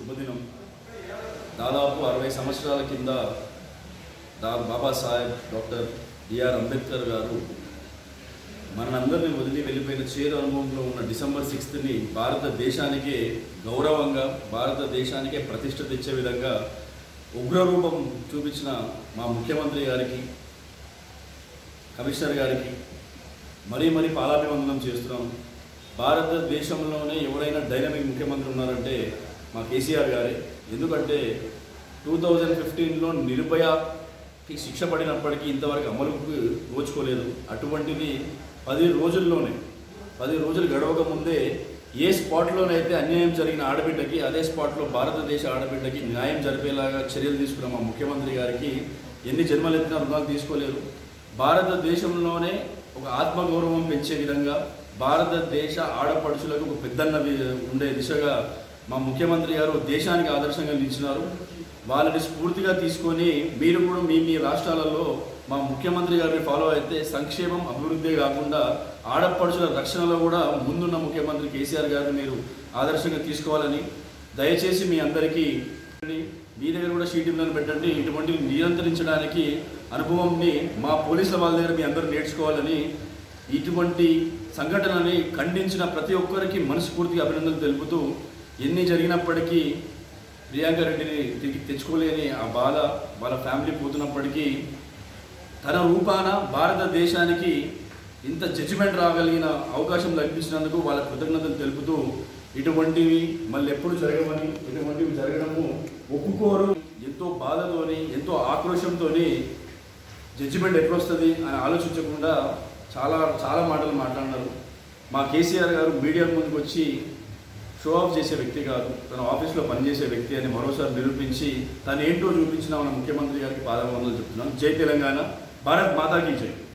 శుభదినం. దాదాపు 60 సంవత్సరాల కింద బాబాసాహెబ్ డాక్టర్ బిఆర్ అంబేద్కర్ గారు మనందరినీ వదిలి వెళ్ళిపోయిన చేదు అనుభవంలో ఉన్న డిసెంబర్ 6ని భారతదేశానికే గౌరవంగా, భారతదేశానికే ప్రతిష్ట తెచ్చే విధంగా ఉగ్రరూపం చూపించిన మా ముఖ్యమంత్రి గారికి, కమిషనర్ గారికి మరీ పాలాభివందనం చేస్తున్నాం. భారతదేశంలోనే ఎవరైనా డైనమిక్ ముఖ్యమంత్రి ఉన్నారంటే మా కేసీఆర్ గారే. ఎందుకంటే 2015లో నిర్భయకి శిక్ష పడినప్పటికీ ఇంతవరకు అమలుకు నోచుకోలేదు. అటువంటిది 10 రోజులు గడవక ముందే ఏ స్పాట్లోనైతే అన్యాయం జరిగిన ఆడబిడ్డకి అదే స్పాట్లో భారతదేశ ఆడబిడ్డకి న్యాయం జరిపేలాగా చర్యలు తీసుకున్న మా ముఖ్యమంత్రి గారికి ఎన్ని జన్మలెత్తినా రుణాలు తీసుకోలేరు. భారతదేశంలోనే ఒక ఆత్మగౌరవం పెంచే విధంగా, భారతదేశ ఆడపడుచులకు ఒక పెద్దన్న ఉండే దిశగా మా ముఖ్యమంత్రి గారు దేశానికి ఆదర్శంగా నిలిచినారు. వాళ్ళని స్ఫూర్తిగా తీసుకొని మీరు కూడా మీ రాష్ట్రాలలో మా ముఖ్యమంత్రి గారిని ఫాలో అయితే సంక్షేమం, అభివృద్ధి కాకుండా ఆడపడుచుల రక్షణలో కూడా ముందున్న ముఖ్యమంత్రి కేసీఆర్ గారిని మీరు ఆదర్శంగా తీసుకోవాలని దయచేసి మీ అందరికీ మీ దగ్గర కూడా షీటింగ్లను పెట్టండి. ఇటువంటివి నియంత్రించడానికి అనుభవంని మా పోలీసుల వాళ్ళ దగ్గర మీ అందరూ నేర్చుకోవాలని, ఇటువంటి సంఘటనని ఖండించిన ప్రతి ఒక్కరికి మనస్ఫూర్తిగా అభినందనలు తెలుపుతూ, ఎన్ని జరిగినప్పటికీ ప్రియాంక రెడ్డిని తిరిగి తెచ్చుకోలేని ఆ బాధ వాళ్ళ ఫ్యామిలీ పోతున్నప్పటికీ తన రూపాన భారతదేశానికి ఇంత జడ్జిమెంట్ రాగలిగిన అవకాశం కల్పించినందుకు వాళ్ళ కృతజ్ఞతలు తెలుపుతూ, ఇటువంటివి మళ్ళీ ఎప్పుడు జరగమని, ఇటువంటివి జరగడము ఒప్పుకోరు. ఎంతో బాధతోని, ఎంతో ఆక్రోషంతో జడ్జిమెంట్ ఎప్పుడు వస్తుంది అని ఆలోచించకుండా చాలా మాటలు మాట్లాడినారు. మా కేసీఆర్ గారు మీడియా ముందుకు వచ్చి షో ఆఫ్ చేసే వ్యక్తి కాదు, తన ఆఫీస్లో పనిచేసే వ్యక్తి అని మరోసారి నిరూపించి తను ఏంటో చూపించిన మన ముఖ్యమంత్రి గారికి పాదాభివందనలు చెప్తున్నాను. జై తెలంగాణ, భారత్ మాతాకి జై.